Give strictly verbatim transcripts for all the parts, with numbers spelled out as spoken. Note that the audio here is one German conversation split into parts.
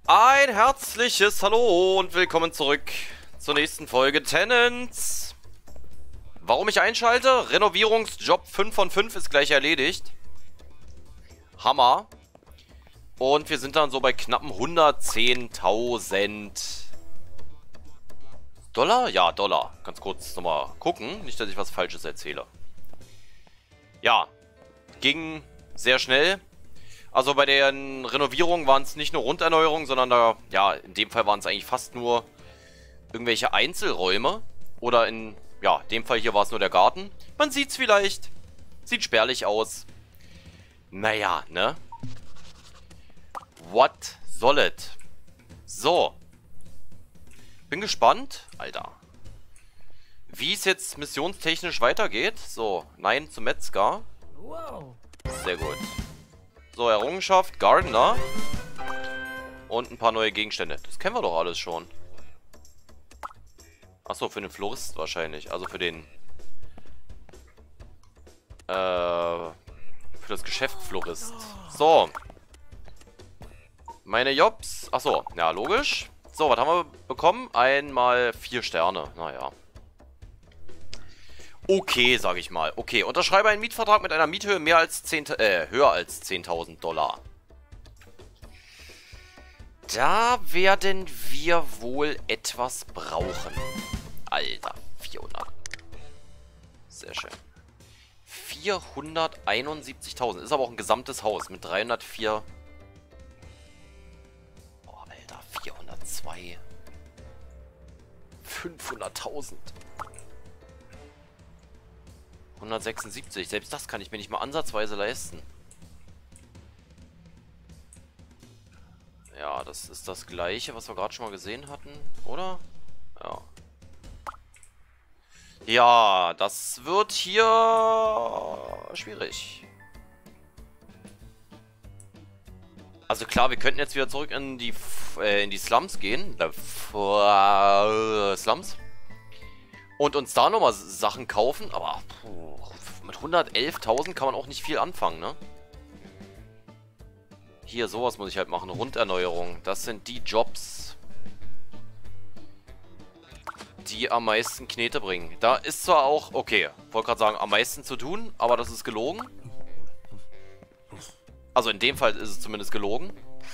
Ein herzliches Hallo und willkommen zurück zur nächsten Folge Tenants. Warum ich einschalte? Renovierungsjob fünf von fünf ist gleich erledigt. Hammer. Und wir sind dann so bei knappen hundertzehntausend Dollar? Ja, Dollar. Ganz kurz nochmal gucken. Nicht, dass ich was Falsches erzähle. Ja, ging sehr schnell. Also bei den Renovierungen waren es nicht nur Runderneuerungen, sondern da, ja, in dem Fall waren es eigentlich fast nur irgendwelche Einzelräume. Oder in, ja, dem Fall hier war es nur der Garten. Man sieht es vielleicht. Sieht spärlich aus. Naja, ne? What soll it? So. Bin gespannt. Alter. Wie es jetzt missionstechnisch weitergeht. So, nein zum Metzger. Sehr gut. So, Errungenschaft, Gardener. Und ein paar neue Gegenstände. Das kennen wir doch alles schon. Achso, für den Florist wahrscheinlich. Also für den... Äh... Für das Geschäft Florist. So. Meine Jobs. Achso, ja, logisch. So, was haben wir bekommen? Einmal vier Sterne. Naja. Okay, sage ich mal. Okay, unterschreibe einen Mietvertrag mit einer Miethöhe mehr als zehn, äh, höher als zehntausend Dollar. Da werden wir wohl etwas brauchen. Alter, vierhundert. Sehr schön. vierhunderteinundsiebzigtausend. Ist aber auch ein gesamtes Haus mit dreihundertvier. Oh, Alter, vierhundertzwei. fünfhunderttausend. hundertsechsundsiebzig. Selbst das kann ich mir nicht mal ansatzweise leisten. Ja, das ist das gleiche, was wir gerade schon mal gesehen hatten, oder? Ja. Ja, das wird hier schwierig. Also klar, wir könnten jetzt wieder zurück in die äh, in die Slums gehen. Äh, Slums. Und uns da nochmal Sachen kaufen, aber puh, mit hundertelftausend kann man auch nicht viel anfangen, ne? Hier, sowas muss ich halt machen. Runderneuerung. Das sind die Jobs, die am meisten Knete bringen. Da ist zwar auch, okay, wollte gerade sagen, am meisten zu tun, aber das ist gelogen. Also in dem Fall ist es zumindest gelogen.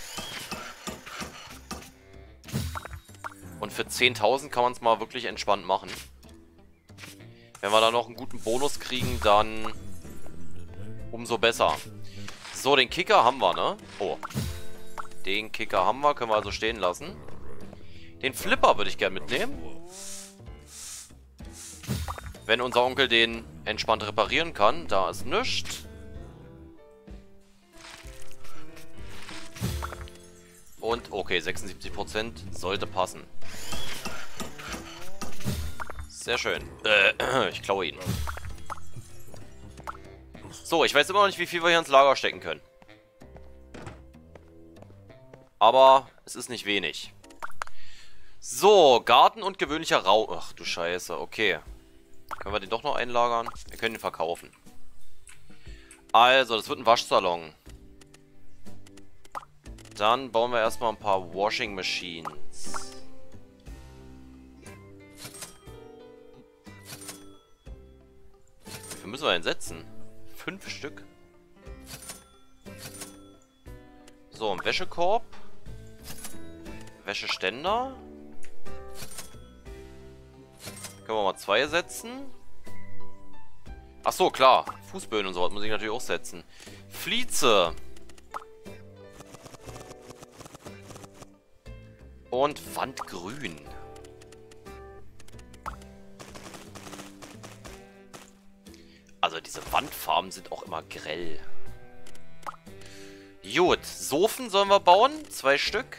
Und für zehntausend kann man es mal wirklich entspannt machen. Wenn wir da noch einen guten Bonus kriegen, dann umso besser. So, den Kicker haben wir, ne? Oh. Den Kicker haben wir, können wir also stehen lassen. Den Flipper würde ich gerne mitnehmen. Wenn unser Onkel den entspannt reparieren kann. Da ist nichts. Und, okay, sechsundsiebzig Prozent sollte passen. Sehr schön. Äh, ich klaue ihn. So, ich weiß immer noch nicht, wie viel wir hier ins Lager stecken können. Aber es ist nicht wenig. So, Garten und gewöhnlicher Raum. Ach du Scheiße, okay. Können wir den doch noch einlagern? Wir können ihn verkaufen. Also, das wird ein Waschsalon. Dann bauen wir erstmal ein paar Washing Machines. Wie viel müssen wir denn setzen? Fünf Stück. So, ein Wäschekorb. Wäscheständer. Können wir mal zwei setzen. Ach so, klar. Fußböden und so was muss ich natürlich auch setzen. Flieze. Und Wandgrün. Also diese Wandfarben sind auch immer grell. Gut, Sofen sollen wir bauen. Zwei Stück.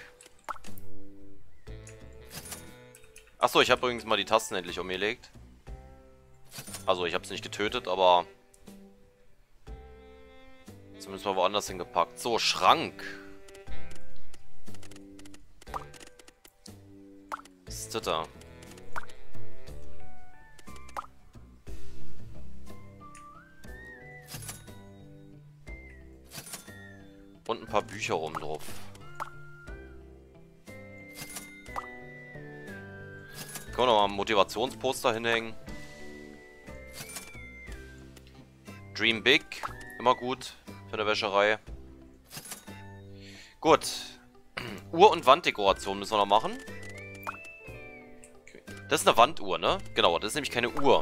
Achso, ich habe übrigens mal die Tasten endlich umgelegt. Also ich habe es nicht getötet, aber zumindest mal woanders hingepackt. So, Schrank. Was ist das da? Und ein paar Bücher rum drauf. Können wir noch mal ein Motivationsposter hinhängen. Dream Big. Immer gut für eine Wäscherei. Gut. Uhr- und Wanddekoration müssen wir noch machen. Okay. Das ist eine Wanduhr, ne? Genau, das ist nämlich keine Uhr.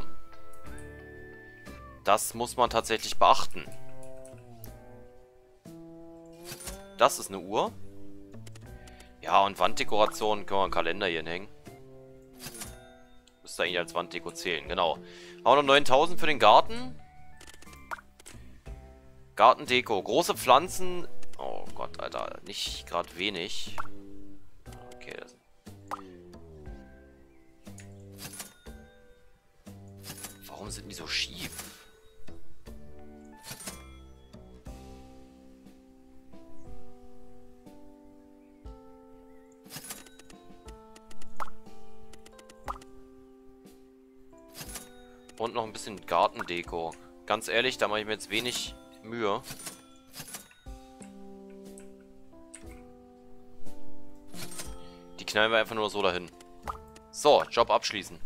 Das muss man tatsächlich beachten. Das ist eine Uhr. Ja, und Wanddekoration können wir einen Kalender hier hinhängen. Müsste eigentlich als Wanddeko zählen, genau. Haben wir noch neuntausend für den Garten. Gartendeko. Große Pflanzen. Oh Gott, Alter. Nicht gerade wenig. Okay, das... Warum sind die so schief? Und noch ein bisschen Gartendeko. Ganz ehrlich, da mache ich mir jetzt wenig Mühe. Die knallen wir einfach nur so dahin. So, Job abschließen.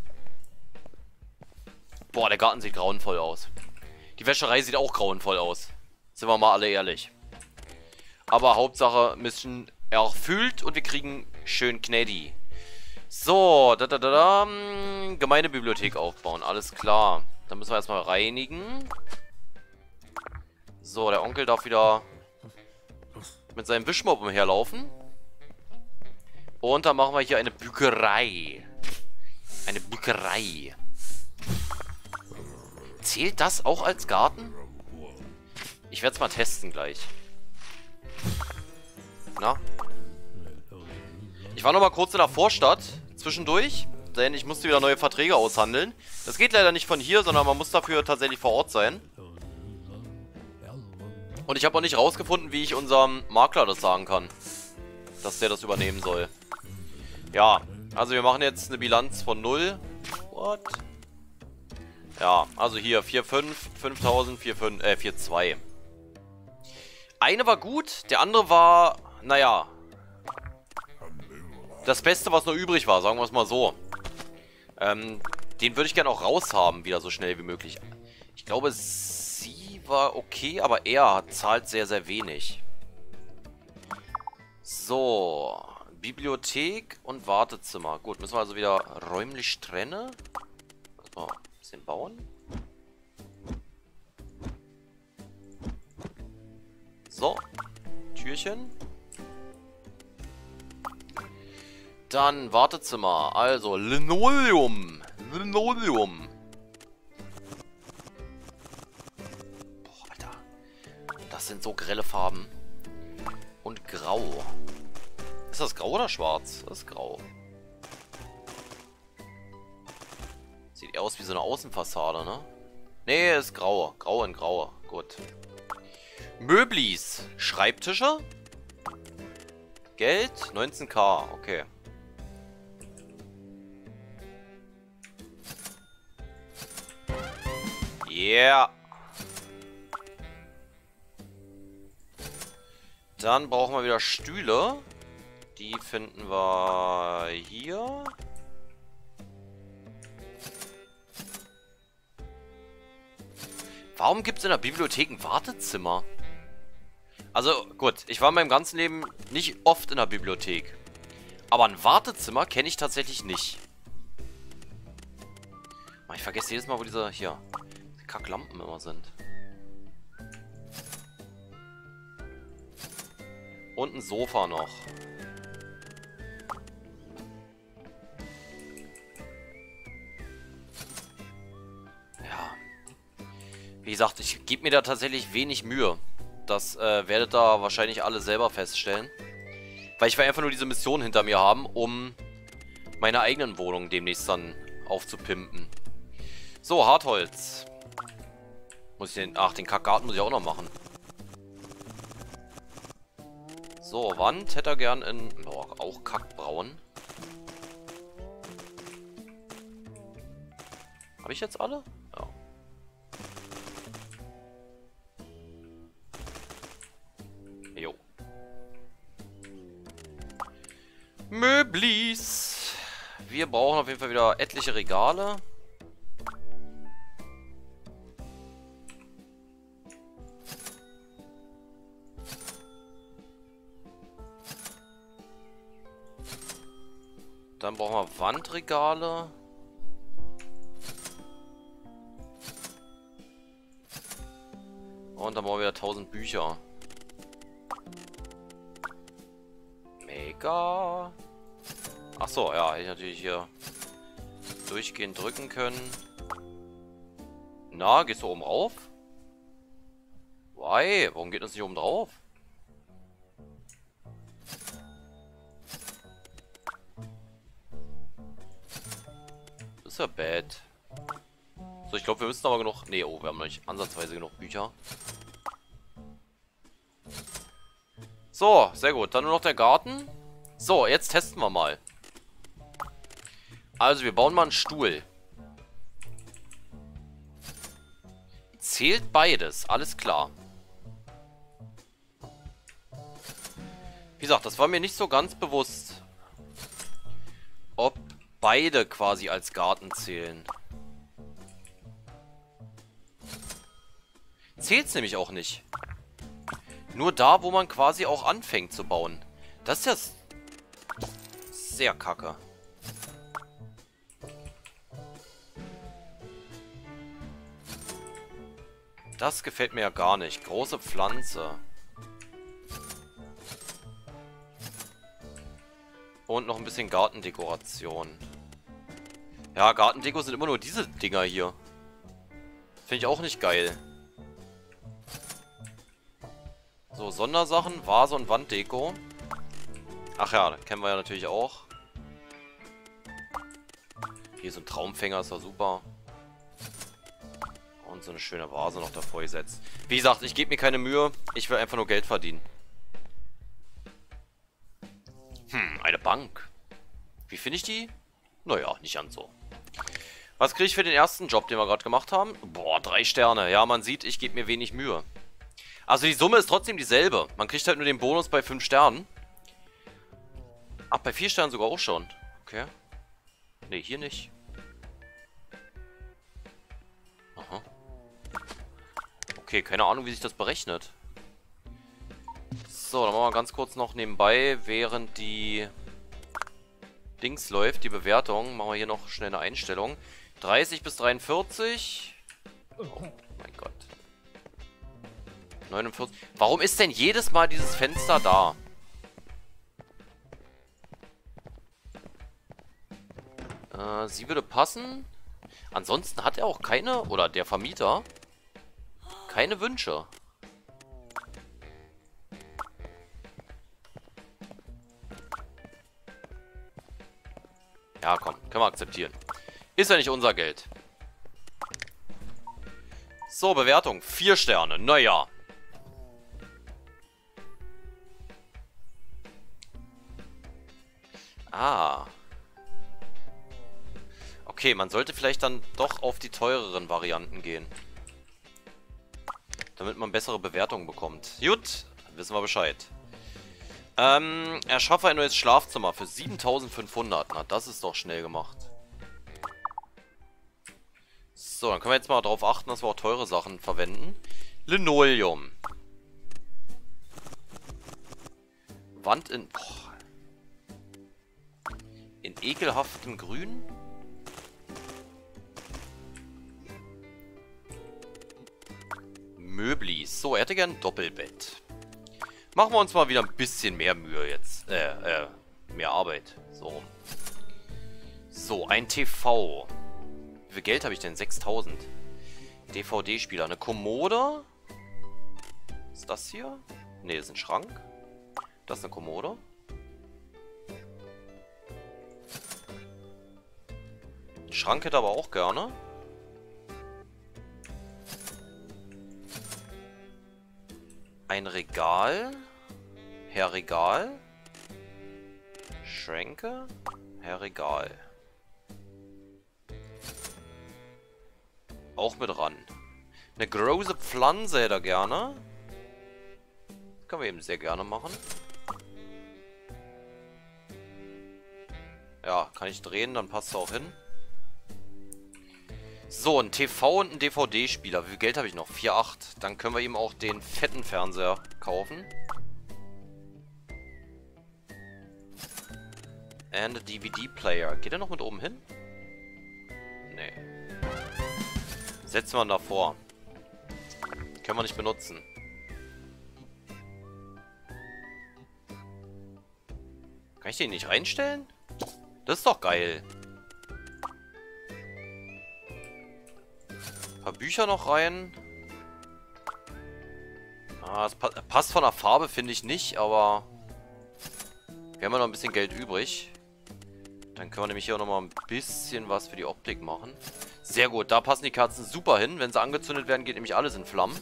Boah, der Garten sieht grauenvoll aus. Die Wäscherei sieht auch grauenvoll aus. Sind wir mal alle ehrlich. Aber Hauptsache Mission erfüllt und wir kriegen schön Kneddy. So, da, da, da, da. Gemeindebibliothek aufbauen, alles klar. Dann müssen wir erstmal reinigen. So, der Onkel darf wieder mit seinem Wischmopp umherlaufen. Und dann machen wir hier eine Bücherei. Eine Bücherei. Zählt das auch als Garten? Ich werde es mal testen gleich. Na? Ich war noch mal kurz in der Vorstadt. Zwischendurch. Denn ich musste wieder neue Verträge aushandeln. Das geht leider nicht von hier, sondern man muss dafür tatsächlich vor Ort sein. Und ich habe auch nicht rausgefunden, wie ich unserem Makler das sagen kann. Dass der das übernehmen soll. Ja, also wir machen jetzt eine Bilanz von null. What? Ja, also hier vier Komma fünf, fünftausend, vier Komma fünf, äh, vier Komma zwei. Eine war gut, der andere war, naja, das Beste, was noch übrig war, sagen wir es mal so. Ähm, den würde ich gerne auch raushaben, wieder so schnell wie möglich. Ich glaube, sie war okay, aber er zahlt sehr, sehr wenig. So, Bibliothek und Wartezimmer. Gut, müssen wir also wieder räumlich trennen. Mal ein bisschen bauen. So, Türchen. Dann Wartezimmer. Also Linoleum. Linoleum. Boah, Alter. Das sind so grelle Farben. Und grau. Ist das grau oder schwarz? Das ist grau. Sieht eher aus wie so eine Außenfassade, ne? Nee, ist grau. Grau in grau. Gut. Möblis. Schreibtische. Geld. neunzehntausend. Okay. Yeah. Dann brauchen wir wieder Stühle. Die finden wir hier. Warum gibt es in der Bibliothek ein Wartezimmer? Also gut, ich war in meinem ganzen Leben nicht oft in der Bibliothek. Aber ein Wartezimmer kenne ich tatsächlich nicht. Ich vergesse jedes Mal, wo diese hier die Kacklampen immer sind. Und ein Sofa noch. Ja. Wie gesagt, ich gebe mir da tatsächlich wenig Mühe. Das äh, werdet ihr wahrscheinlich alle selber feststellen. Weil ich will einfach nur diese Mission hinter mir haben, um meine eigenen Wohnungen demnächst dann aufzupimpen. So, Hartholz. Muss ich den... Ach, den Kackgarten muss ich auch noch machen. So, Wand hätte er gern in... Oh, auch kackbraun. Habe ich jetzt alle? Ja. Jo. Möblis. Wir brauchen auf jeden Fall wieder etliche Regale. Dann brauchen wir Wandregale. Und dann brauchen wir wieder tausend Bücher. Mega. Achso, ja, hätte ich natürlich hier durchgehend drücken können. Na, gehst du oben rauf? Why? Warum geht das nicht oben drauf? Das ist ja bad. So, ich glaube, wir müssen aber genug... Nee, oh, wir haben noch nicht ansatzweise genug Bücher. So, sehr gut. Dann nur noch der Garten. So, jetzt testen wir mal. Also, wir bauen mal einen Stuhl. Zählt beides, alles klar. Wie gesagt, das war mir nicht so ganz bewusst, ob beide quasi als Garten zählen. Zählt's nämlich auch nicht. Nur da, wo man quasi auch anfängt zu bauen. Das ist ja sehr kacke. Das gefällt mir ja gar nicht. Große Pflanze. Und noch ein bisschen Gartendekoration. Ja, Gartendeko sind immer nur diese Dinger hier. Finde ich auch nicht geil. So, Sondersachen, Vase und Wanddeko. Ach ja, das kennen wir ja natürlich auch. Hier so ein Traumfänger ist ja super. Und so eine schöne Vase noch davor gesetzt. Wie gesagt, ich gebe mir keine Mühe. Ich will einfach nur Geld verdienen. Hm, eine Bank. Wie finde ich die? Naja, nicht ganz so. Was kriege ich für den ersten Job, den wir gerade gemacht haben? Boah, drei Sterne. Ja, man sieht, ich gebe mir wenig Mühe. Also die Summe ist trotzdem dieselbe. Man kriegt halt nur den Bonus bei fünf Sternen. Ach, bei vier Sternen sogar auch schon. Okay. Ne, hier nicht. Aha. Okay, keine Ahnung, wie sich das berechnet. So, dann machen wir ganz kurz noch nebenbei, während die Dings läuft, die Bewertung, machen wir hier noch schnell eine Einstellung. dreißig bis dreiundvierzig. Oh mein Gott. neunundvierzig. Warum ist denn jedes Mal dieses Fenster da? Äh, sie würde passen. Ansonsten hat er auch keine, oder der Vermieter, keine Wünsche. Ja, komm, können wir akzeptieren. Ist ja nicht unser Geld. So, Bewertung. Vier Sterne. Naja. Ah. Okay, man sollte vielleicht dann doch auf die teureren Varianten gehen. Damit man bessere Bewertungen bekommt. Gut, wissen wir Bescheid. Ähm, erschaffe ein neues Schlafzimmer für siebentausendfünfhundert. Na, das ist doch schnell gemacht. So, dann können wir jetzt mal darauf achten, dass wir auch teure Sachen verwenden. Linoleum. Wand in... Boah. In ekelhaftem Grün. Möblis. So, er hätte gern ein Doppelbett. Machen wir uns mal wieder ein bisschen mehr Mühe jetzt. Äh, äh, mehr Arbeit. So rum. So, ein T V. Wie viel Geld habe ich denn? sechstausend. D V D-Spieler. Eine Kommode. Ist das hier? Ne, das ist ein Schrank. Das ist eine Kommode. Ein Schrank hätte aber auch gerne. Ein Regal. Herr Regal. Schränke. Herr Regal. Auch mit ran. Eine große Pflanze hätte er gerne. Können wir eben sehr gerne machen. Ja, kann ich drehen, dann passt es auch hin. So, ein T V und ein D V D-Spieler. Wie viel Geld habe ich noch? vier Komma acht. Dann können wir ihm auch den fetten Fernseher kaufen. And a D V D-Player. Geht er noch mit oben hin? Nee. Setzen wir ihn davor. Können wir nicht benutzen. Kann ich den nicht reinstellen? Das ist doch geil. Ein paar Bücher noch rein. Ah, es pa passt von der Farbe, finde ich nicht, aber wir haben ja noch ein bisschen Geld übrig. Dann können wir nämlich hier auch noch mal ein bisschen was für die Optik machen. Sehr gut, da passen die Kerzen super hin. Wenn sie angezündet werden, geht nämlich alles in Flammen.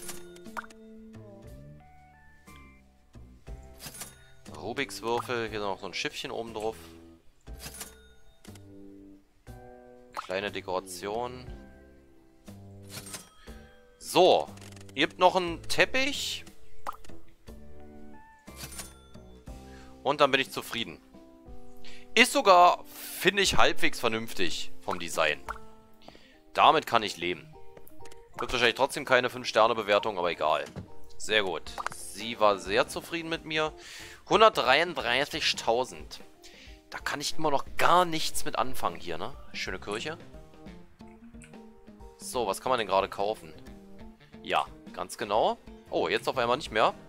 Rubiks Würfel, hier noch so ein Schiffchen oben drauf. Kleine Dekoration. So, ihr habt noch einen Teppich. Und dann bin ich zufrieden. Ist sogar, finde ich, halbwegs vernünftig vom Design. Damit kann ich leben. Wird wahrscheinlich trotzdem keine fünf Sterne Bewertung, aber egal. Sehr gut. Sie war sehr zufrieden mit mir. hundertdreiunddreißigtausend. Da kann ich immer noch gar nichts mit anfangen hier, ne? Schöne Kirche. So, was kann man denn gerade kaufen? Ja, ganz genau. Oh, jetzt auf einmal nicht mehr.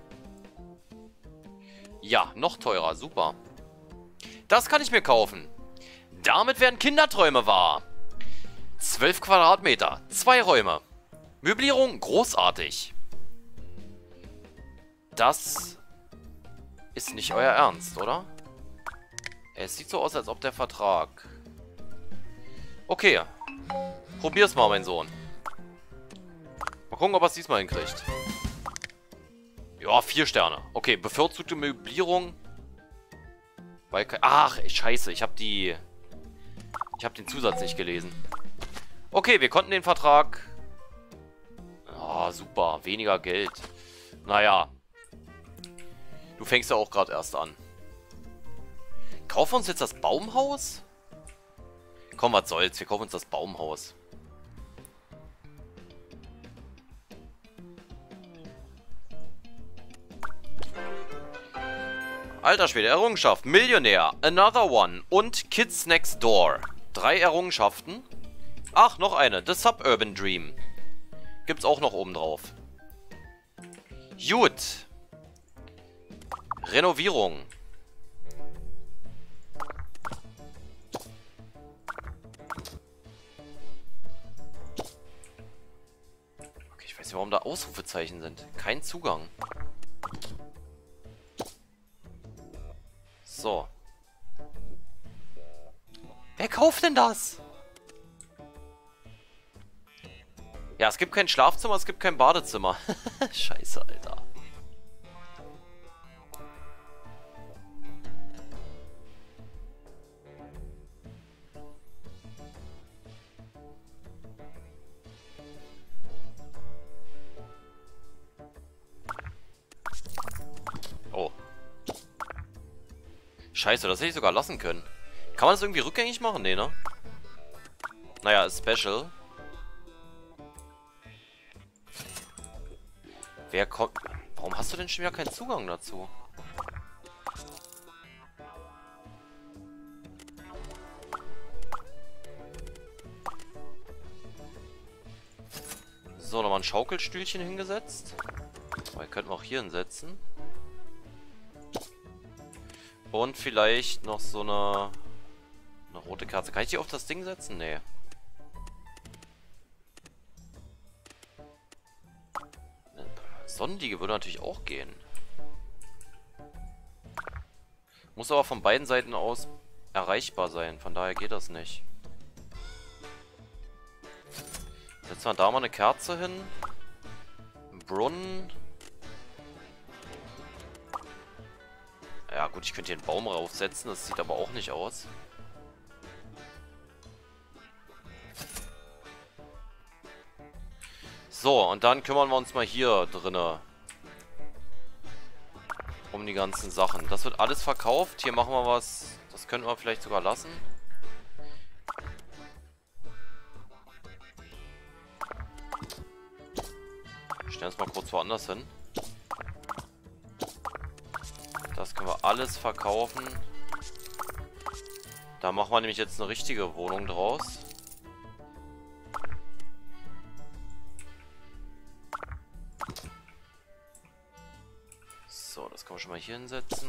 Ja, noch teurer. Super. Das kann ich mir kaufen. Damit werden Kinderträume wahr. zwölf Quadratmeter. Zwei Räume. Möblierung großartig. Das ist nicht euer Ernst, oder? Es sieht so aus, als ob der Vertrag... Okay. Probier's mal, mein Sohn. Mal gucken, ob er es diesmal hinkriegt. Ja, vier Sterne. Okay, bevorzugte Möblierung. Weil, ach, scheiße, ich habe die... Ich habe den Zusatz nicht gelesen. Okay, wir konnten den Vertrag... Oh, super. Weniger Geld. Naja. Du fängst ja auch gerade erst an. Kaufen wir uns jetzt das Baumhaus? Komm, was soll's. Wir kaufen uns das Baumhaus. Alter Schwede, Errungenschaft. Millionär, Another One und Kids Next Door. Drei Errungenschaften. Ach, noch eine. The Suburban Dream. Gibt's auch noch oben drauf. Gut. Renovierung. Okay, ich weiß nicht, warum da Ausrufezeichen sind. Kein Zugang. So. Wer kauft denn das? Ja, es gibt kein Schlafzimmer, es gibt kein Badezimmer. Scheiße, Alter. Oh. Scheiße, das hätte ich sogar lassen können. Kann man das irgendwie rückgängig machen? Nee, ne? Naja, ist Special. Wer kommt... Warum hast du denn schon wieder keinen Zugang dazu? So, nochmal ein Schaukelstühlchen hingesetzt. Aber könnten wir auch hier hinsetzen. Und vielleicht noch so eine, eine rote Kerze. Kann ich die auf das Ding setzen? Nee. Sonnenliege würde natürlich auch gehen. Muss aber von beiden Seiten aus erreichbar sein. Von daher geht das nicht. Setzen wir da mal eine Kerze hin. Ein Brunnen. Ja gut, ich könnte hier einen Baum raufsetzen. Das sieht aber auch nicht aus. So, und dann kümmern wir uns mal hier drinne um die ganzen Sachen. Das wird alles verkauft. Hier machen wir was. Das könnten wir vielleicht sogar lassen. Stellen wir es mal kurz woanders hin. Das können wir alles verkaufen. Da machen wir nämlich jetzt eine richtige Wohnung draus. So, das können wir schon mal hier hinsetzen.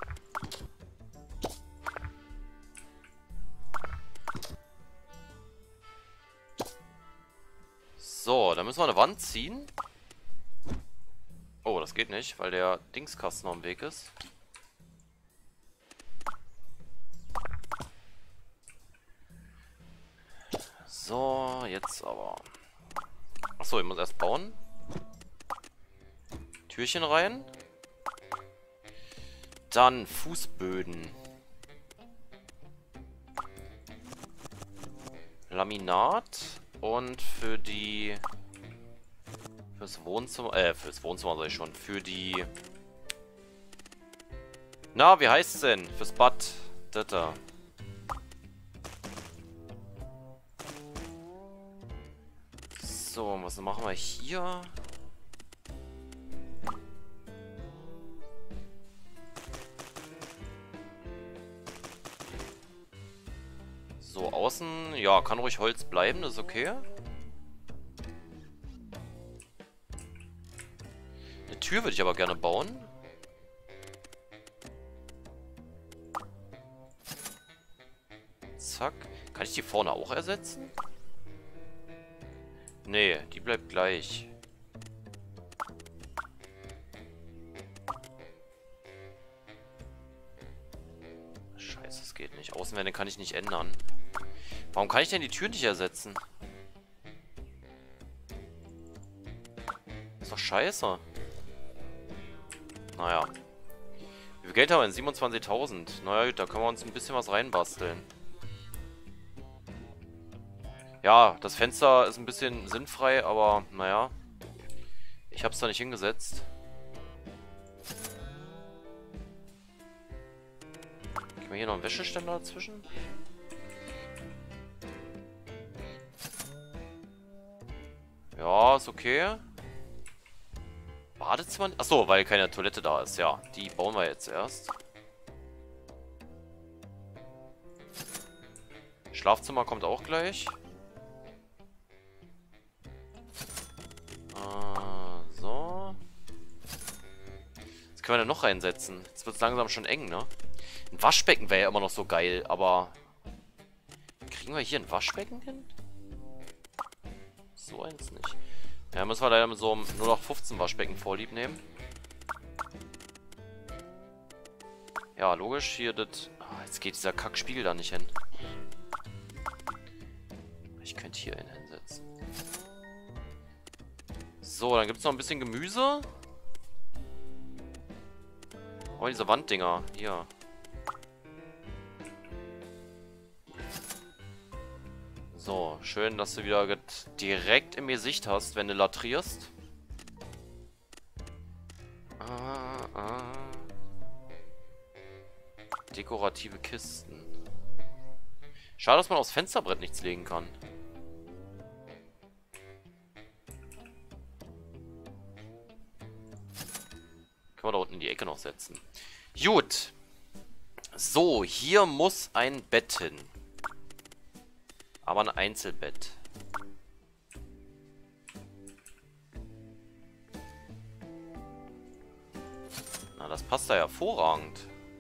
So, dann müssen wir eine Wand ziehen. Oh, das geht nicht, weil der Dingskasten noch im Weg ist. So, jetzt aber. Achso, ich muss erst bauen. Türchen rein. Dann Fußböden. Laminat. Und für die... Fürs Wohnzimmer... Äh, fürs Wohnzimmer sag ich schon. Für die... Na, wie heißt es denn? Fürs Bad. Das da. So, was machen wir hier? So, außen, ja, kann ruhig Holz bleiben, das ist okay. Eine Tür würde ich aber gerne bauen. Zack. Kann ich die vorne auch ersetzen? Nee, die bleibt gleich. Scheiße, das geht nicht. Außenwände kann ich nicht ändern. Warum kann ich denn die Tür nicht ersetzen? Ist doch scheiße. Naja. Wie viel Geld haben wir denn? siebenundzwanzigtausend. Naja, da können wir uns ein bisschen was reinbasteln. Ja, das Fenster ist ein bisschen sinnfrei, aber naja. Ich habe es da nicht hingesetzt. Kriegen wir hier noch einen Wäscheständer dazwischen? Ja, ist okay. Badezimmer? Achso, weil keine Toilette da ist. Ja, die bauen wir jetzt erst. Schlafzimmer kommt auch gleich. Ah, so. Was können wir denn noch reinsetzen? Jetzt wird es langsam schon eng, ne? Ein Waschbecken wäre ja immer noch so geil, aber... Kriegen wir hier ein Waschbecken hin? So eins nicht. Ja, müssen wir leider mit so einem null acht fünfzehn Waschbecken vorlieb nehmen. Ja, logisch, hier das... Ah, jetzt geht dieser Kackspiegel da nicht hin. Ich könnte hier einen hinsetzen. So, dann gibt es noch ein bisschen Gemüse. Oh, diese Wanddinger. Hier. So, schön, dass du wieder direkt im Gesicht hast, wenn du latrierst. Ah, ah. Dekorative Kisten. Schade, dass man aufs Fensterbrett nichts legen kann. Können wir da unten in die Ecke noch setzen. Gut. So, hier muss ein Bett hin. Aber ein Einzelbett. Na, das passt da hervorragend.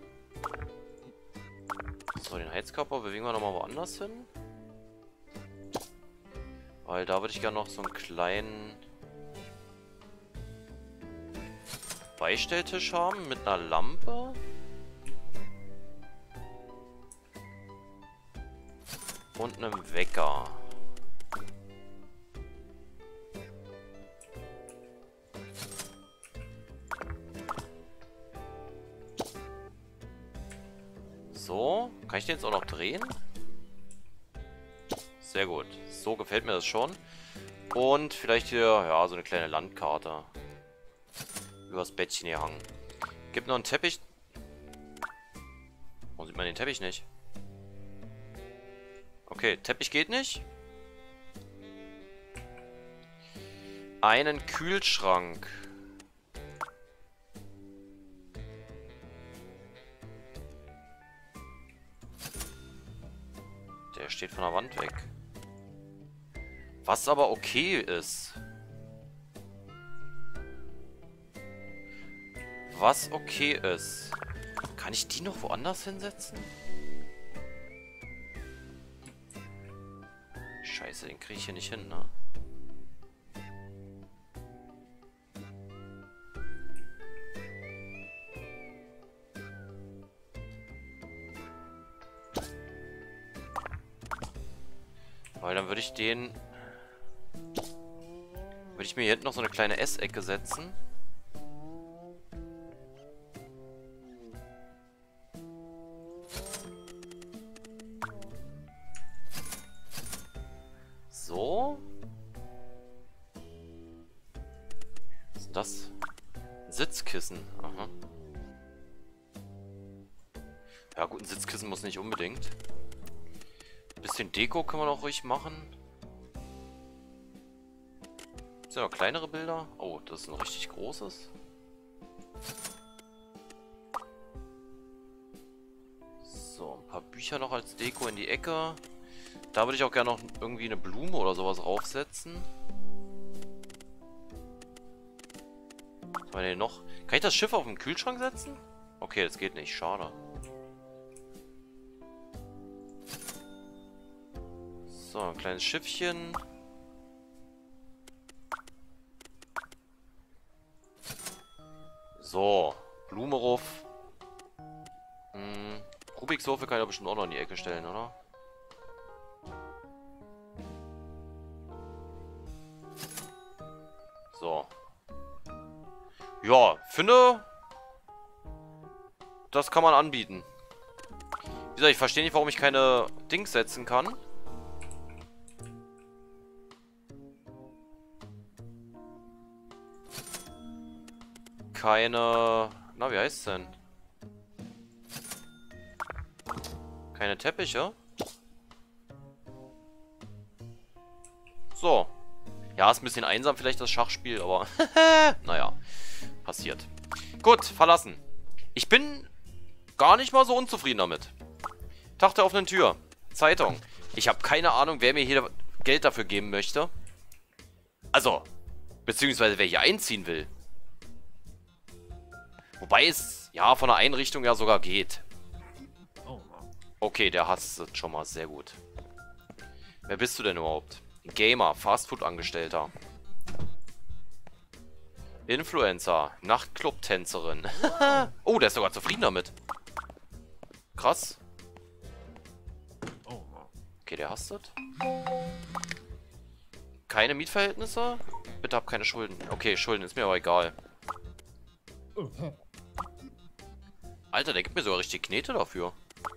So, den Heizkörper bewegen wir nochmal woanders hin. Weil da würde ich gerne noch so einen kleinen Beistelltisch haben mit einer Lampe. Und einem Wecker. So, kann ich den jetzt auch noch drehen? Sehr gut. So gefällt mir das schon. Und vielleicht hier, ja, so eine kleine Landkarte. Übers Bettchen hier hangen. Gibt noch einen Teppich. Warum sieht man den Teppich nicht? Okay, Teppich geht nicht. einen Kühlschrank. Der steht von der Wand weg. Was aber okay ist. Was okay ist. Kann ich die noch woanders hinsetzen? Scheiße, den kriege ich hier nicht hin, ne? Weil dann würde ich den... Würde ich mir hier hinten noch so eine kleine Essecke setzen. So. Was ist denn das? Ein Sitzkissen. Aha. Ja gut, ein Sitzkissen muss nicht unbedingt. Ein bisschen Deko kann man auch ruhig machen. Sind noch kleinere Bilder? Oh, das ist ein richtig großes. So, ein paar Bücher noch als Deko in die Ecke. Da würde ich auch gerne noch irgendwie eine Blume oder sowas draufsetzen. Was haben wir denn noch? Kann ich das Schiff auf den Kühlschrank setzen? Okay, das geht nicht. Schade. So, ein kleines Schiffchen. So, Blume ruf. Hm, Rubiks Würfel kann ich ja bestimmt auch noch in die Ecke stellen, oder? So. Ja, finde... Das kann man anbieten. Wie gesagt, ich verstehe nicht, warum ich keine Dings setzen kann. Keine... Na, wie heißt es denn? Keine Teppiche? So. Ja, ist ein bisschen einsam vielleicht das Schachspiel, aber... naja, passiert. Gut, verlassen. Ich bin gar nicht mal so unzufrieden damit. Tag der offenen Tür. Zeitung. Ich habe keine Ahnung, wer mir hier Geld dafür geben möchte. Also, beziehungsweise wer hier einziehen will. Wobei es, ja, von der Einrichtung ja sogar geht. Okay, der hasst es schon mal. Sehr gut. Wer bist du denn überhaupt? Gamer, Fastfood-Angestellter. Influencer, Nachtclub-Tänzerin. Oh, der ist sogar zufrieden damit. Krass. Okay, der hasst es. Keine Mietverhältnisse? Bitte hab keine Schulden. Okay, Schulden ist mir aber egal. Alter, der gibt mir sogar richtig Knete dafür.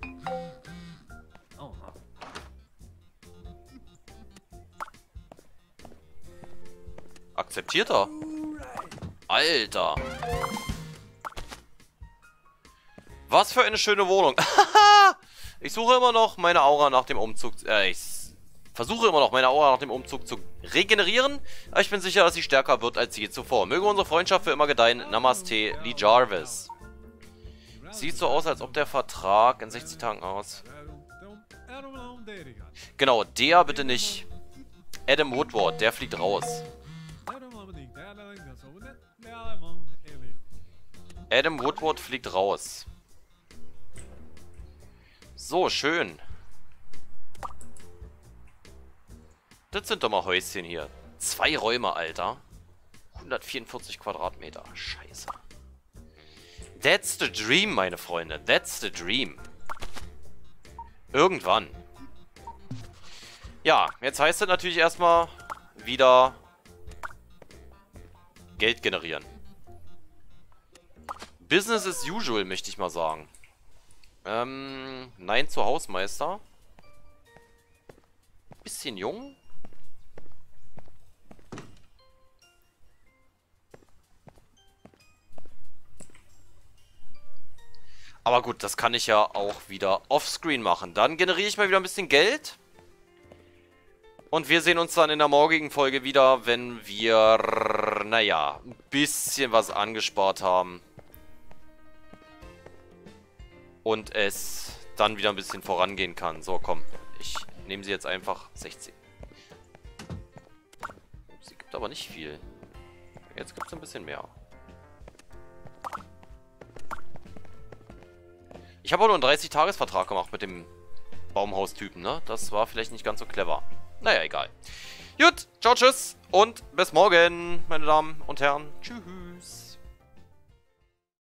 Akzeptiert er? Alter. Was für eine schöne Wohnung. Ich suche immer noch meine Aura nach dem Umzug. Äh, ich versuche immer noch meine Aura nach dem Umzug zu regenerieren. Aber ich bin sicher, dass sie stärker wird als je zuvor. Möge unsere Freundschaft für immer gedeihen. Namaste, Lee Jarvis. Sieht so aus, als ob der Vertrag in sechzig Tagen aus. Genau, der bitte nicht. Adam Woodward, der fliegt raus. Adam Woodward fliegt raus. So, schön. Das sind doch mal Häuschen hier. Zwei Räume, Alter. hundertvierundvierzig Quadratmeter. Scheiße. That's the dream, meine Freunde. That's the dream. Irgendwann. Ja, jetzt heißt es natürlich erstmal wieder Geld generieren. Business as usual, möchte ich mal sagen. Ähm, nein zur Hausmeister. Bisschen jung. Aber gut, das kann ich ja auch wieder offscreen machen. Dann generiere ich mal wieder ein bisschen Geld. Und wir sehen uns dann in der morgigen Folge wieder, wenn wir, naja, ein bisschen was angespart haben. Und es dann wieder ein bisschen vorangehen kann. So, komm. Ich nehme sie jetzt einfach sechzehn. Sie gibt aber nicht viel. Jetzt gibt es ein bisschen mehr. Ich habe auch nur einen dreißig-Tages-Vertrag gemacht mit dem Baumhaustypen, ne? Das war vielleicht nicht ganz so clever. Naja, egal. Gut, ciao, tschüss und bis morgen, meine Damen und Herren. Tschüss.